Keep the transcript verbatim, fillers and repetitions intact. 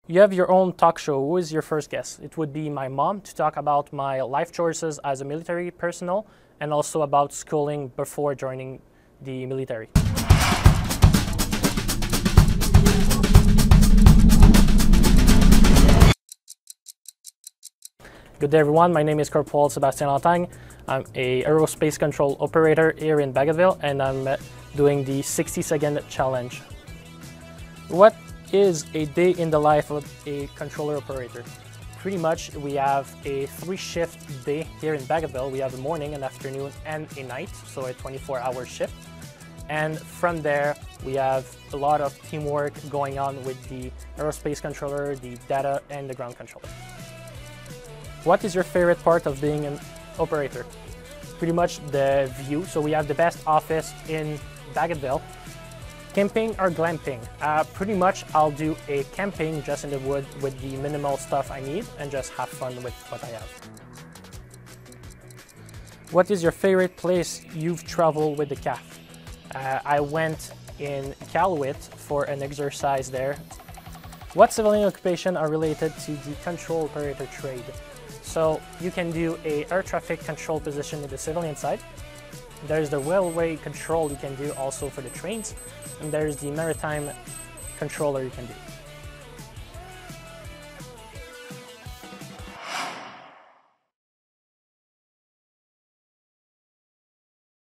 You have your own talk show. Who is your first guest? It would be my mom to talk about my life choices as a military personnel and also about schooling before joining the military. Good day everyone, my name is Corporal Sébastien Lantagne. I'm a Aerospace Control Operator here in Bagotville and I'm doing the sixty second challenge. What is a day in the life of a controller operator? Pretty much we have a three shift day here in Bagotville. We have a morning, an afternoon and a night, so a twenty-four hour shift. And from there we have a lot of teamwork going on with the aerospace controller, the data and the ground controller. What is your favorite part of being an operator? Pretty much the view. So we have the best office in Bagotville. Camping or glamping? Uh, pretty much I'll do a camping just in the wood with the minimal stuff I need and just have fun with what I have. What is your favorite place you've traveled with the C A F? Uh, I went in Iqaluit for an exercise there. What civilian occupation are related to the control operator trade? So you can do a air traffic control position in the civilian side. There's the railway control you can do also for the trains. And there's the maritime controller you can do.